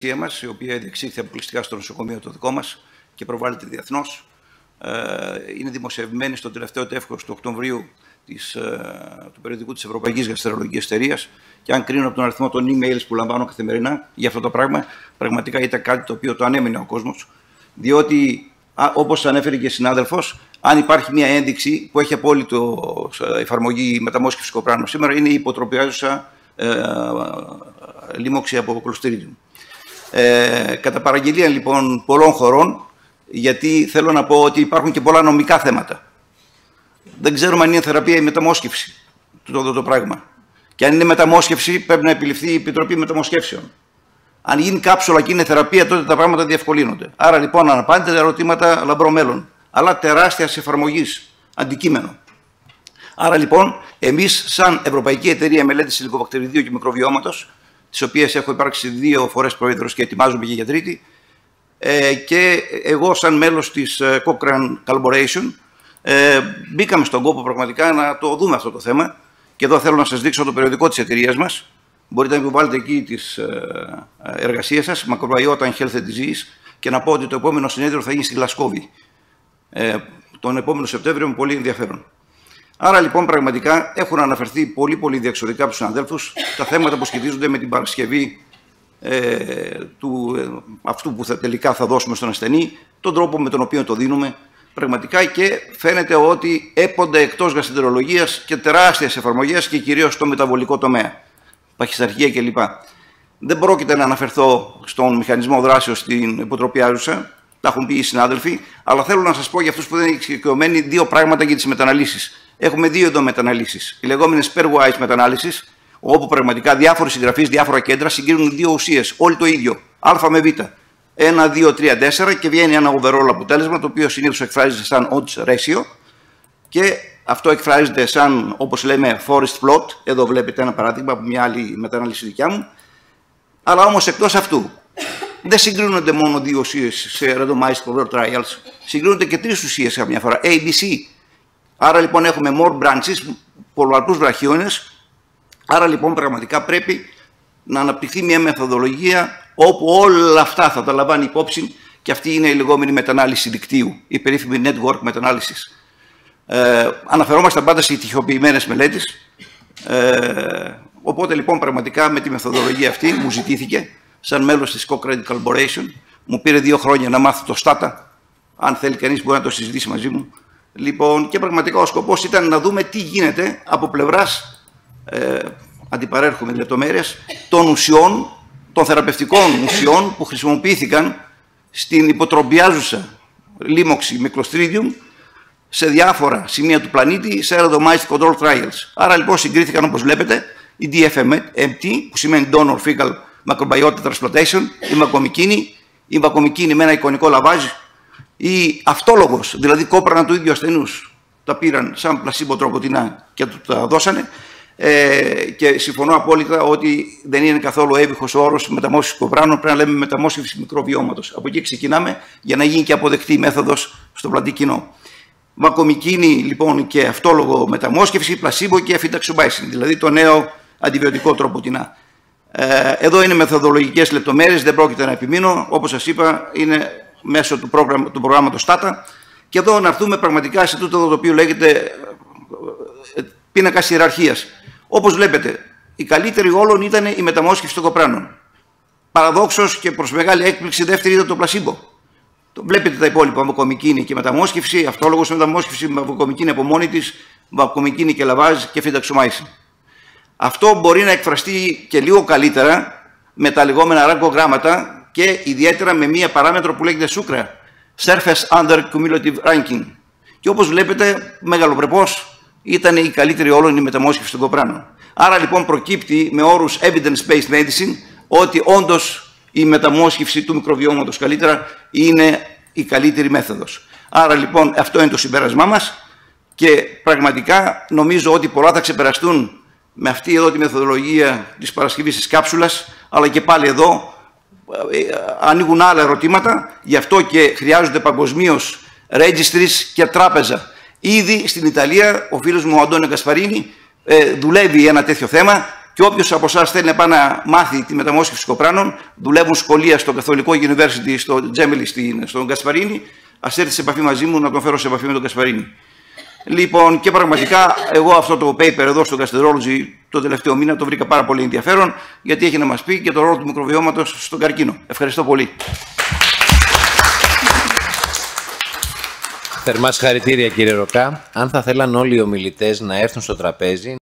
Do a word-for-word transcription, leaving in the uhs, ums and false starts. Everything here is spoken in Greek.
μας, η οποία διεξήχθη αποκλειστικά στο νοσοκομείο το δικό μας και προβάλλεται διεθνώς. Είναι δημοσιευμένη στο τελευταίο τεύχος του Οκτωβρίου της, του περιοδικού της Ευρωπαϊκής Γαστρολογικής Εταιρείας, και αν κρίνω από τον αριθμό των emails που λαμβάνω καθημερινά για αυτό το πράγμα, πραγματικά ήταν κάτι το οποίο το ανέμενε ο κόσμος, διότι όπως ανέφερε και η συνάδελφος, αν υπάρχει μια ένδειξη που έχει απόλυτο εφαρμογή μεταμόσχευση κοπράνου σήμερα, είναι η υποτροπιάζουσα ε, λίμωξη από Clostridium. Ε, κατά παραγγελία λοιπόν πολλών χωρών, γιατί θέλω να πω ότι υπάρχουν και πολλά νομικά θέματα. Δεν ξέρουμε αν είναι θεραπεία ή μεταμόσχευση το, το, το πράγμα. Και αν είναι μεταμόσχευση, πρέπει να επιληφθεί η Επιτροπή Μεταμοσχεύσεων. Αν γίνει κάψουλα και είναι θεραπεία, τότε τα πράγματα διευκολύνονται. Άρα λοιπόν αναπάντητα ερωτήματα λαμπρό μέλλον, αλλά τεράστια εφαρμογή αντικείμενο. Άρα λοιπόν, εμείς, σαν Ευρωπαϊκή Εταιρεία Μελέτης Υλικοβακτηριδίου και Μικροβιώματος, τις οποίες έχω υπάρξει δύο φορές πρόεδρος και ετοιμάζομαι και για τρίτη, ε, και εγώ, σαν μέλος της ε, Cochrane Collaboration, ε, μπήκαμε στον κόπο πραγματικά να το δούμε αυτό το θέμα. Και εδώ θέλω να σας δείξω το περιοδικό της εταιρείας μας. Μπορείτε να επιβάλλετε εκεί τις ε, εργασίες σας, Microbiota and Health Disease, και να πω ότι το επόμενο συνέδριο θα γίνει στη Γλασκόβη ε, τον επόμενο Σεπτέμβριο, με πολύ ενδιαφέρον. Άρα λοιπόν πραγματικά έχουν αναφερθεί πολύ πολύ διεξοδικά από τους συναδέλφους τα θέματα που σχετίζονται με την παρασκευή ε, του, ε, αυτού που θα, τελικά θα δώσουμε στον ασθενή, τον τρόπο με τον οποίο το δίνουμε πραγματικά, και φαίνεται ότι έπονται εκτός γαστρεντερολογίας και τεράστιες εφαρμογές, και κυρίως στο μεταβολικό τομέα, παχυσαρχία κλπ. Δεν πρόκειται να αναφερθώ στον μηχανισμό δράσεως στην υποτροπιάζουσα, τα έχουν πει οι συνάδελφοι, αλλά θέλω να σας πω για αυτούς που δεν είναι εξοικειωμένοι δύο πράγματα για τις μεταναλύσεις. Έχουμε δύο εδώ μεταναλύσεις. Οι λεγόμενες pairwise μετανάλυσεις, όπου πραγματικά διάφοροι συγγραφείς, διάφορα κέντρα συγκρίνουν δύο ουσίες, όλοι το ίδιο, α με β. ένα, δύο, τρία, τέσσερα, και βγαίνει ένα overall αποτέλεσμα, το οποίο συνήθως εκφράζεται σαν odds ratio, και αυτό εκφράζεται σαν, όπως λέμε, forest plot. Εδώ βλέπετε ένα παράδειγμα από μια άλλη μετανάλυση δικιά μου. Αλλά όμως εκτός αυτού, δεν συγκρίνονται μόνο δύο ουσίες σε randomized control trials, συγκρίνονται και τρεις ουσίες καμιά φορά, A, B, C. Άρα λοιπόν έχουμε more branches, πολλαπλούς βραχίονες. Άρα λοιπόν πραγματικά πρέπει να αναπτυχθεί μια μεθοδολογία όπου όλα αυτά θα τα λαμβάνει υπόψη, και αυτή είναι η λεγόμενη μετανάλυση δικτύου, η περίφημη network μετανάλυσης. Ε, αναφερόμαστε πάντα σε τυχοποιημένες μελέτες. Ε, οπότε λοιπόν πραγματικά με τη μεθοδολογία αυτή μου ζητήθηκε, σαν μέλος της Cochrane Collaboration, μου πήρε δύο χρόνια να μάθω το STATA. Αν θέλει κανείς μπορεί να το συζητήσει μαζί μου. Λοιπόν, και πραγματικά ο σκοπός ήταν να δούμε τι γίνεται από πλευράς, ε, αντιπαρέρχομαι λεπτομέρειες, των ουσιών, των θεραπευτικών ουσιών που χρησιμοποιήθηκαν στην υποτροπιάζουσα λίμωξη με Clostridium σε διάφορα σημεία του πλανήτη σε randomized control trials. Άρα λοιπόν συγκρίθηκαν, όπως βλέπετε, η ντι εφ εμ τι, που σημαίνει Donor Fecal Microbiota Transplantation, η βακομικίνη, η βακομικίνη με ένα εικονικό λαβάζ, η αυτόλογος, δηλαδή κόπρανα του ίδιου ασθενούς, τα πήραν σαν πλασίμπο τροποτινά και του τα δώσανε. Ε, και συμφωνώ απόλυτα ότι δεν είναι καθόλου έβυχος ο όρος μεταμόσχευση κοπράνων, πρέπει να λέμε μεταμόσχευση μικροβιώματος. Από εκεί ξεκινάμε για να γίνει και αποδεκτή η μέθοδος στο πλατή κοινό. Βακομικίνη λοιπόν και αυτόλογο μεταμόσχευση, πλασίμπο και αφιταξομπάισιν, δηλαδή το νέο αντιβιωτικό τροποτινά. Ε, εδώ είναι μεθοδολογικές λεπτομέρειες, δεν πρόκειται να επιμείνω. Όπως σας είπα, είναι μέσω του, πρόγραμμα, του προγράμματος STATA. Και εδώ να έρθουμε πραγματικά σε τούτο το οποίο λέγεται πίνακας ιεραρχίας. Όπως βλέπετε, η καλύτερη όλων ήταν η μεταμόσχευση των κοπράνων. Παραδόξως και προς μεγάλη έκπληξη, δεύτερη ήταν το πλασίμπο. Βλέπετε τα υπόλοιπα, βακομικίνη και μεταμόσχευση, αυτόλογος μεταμόσχευση, βακομικίνη από μόνη της, βακομικίνη και λαβάζ και φυνταξομάισιν. Αυτό μπορεί να εκφραστεί και λίγο καλύτερα με τα λεγόμενα ραγκογράμματα, και ιδιαίτερα με μία παράμετρο που λέγεται σούκρα, Surface Under Cumulative Ranking. Και όπως βλέπετε, μεγαλοπρεπώς ήταν η καλύτερη όλων η μεταμόσχευση των κοπράνων. Άρα λοιπόν προκύπτει με όρους evidence-based medicine ότι όντως η μεταμόσχευση του μικροβιώματος καλύτερα είναι η καλύτερη μέθοδος. Άρα λοιπόν αυτό είναι το συμπέρασμά μας, και πραγματικά νομίζω ότι πολλά θα ξεπεραστούν με αυτή εδώ τη μεθοδολογία της παρασκευής της κάψουλας, αλλά και πάλι εδώ ανοίγουν άλλα ερωτήματα, γι' αυτό και χρειάζονται παγκοσμίως registries και τράπεζα. Ήδη στην Ιταλία ο φίλος μου ο Αντώνιο Γκασπαρίνη ε, δουλεύει ένα τέτοιο θέμα, Και όποιος από εσάς θέλει να πάει να μάθει τη μεταμόσχευση κοπράνων, δουλεύουν σχολεία στο Καθολικό University, στο Τζέμελι, στον Κασπαρίνη, ας έρθει σε επαφή μαζί μου να τον φέρω σε επαφή με τον Κασπαρίνη. Λοιπόν, και πραγματικά εγώ αυτό το paper εδώ στο Gastroenterology το τελευταίο μήνα το βρήκα πάρα πολύ ενδιαφέρον, γιατί έχει να μας πει και το ρόλο του μικροβιώματος στον καρκίνο. Ευχαριστώ πολύ. Θερμά συγχαρητήρια, κύριε Ροκά. Αν θα θέλαν όλοι οι ομιλητές να έρθουν στο τραπέζι.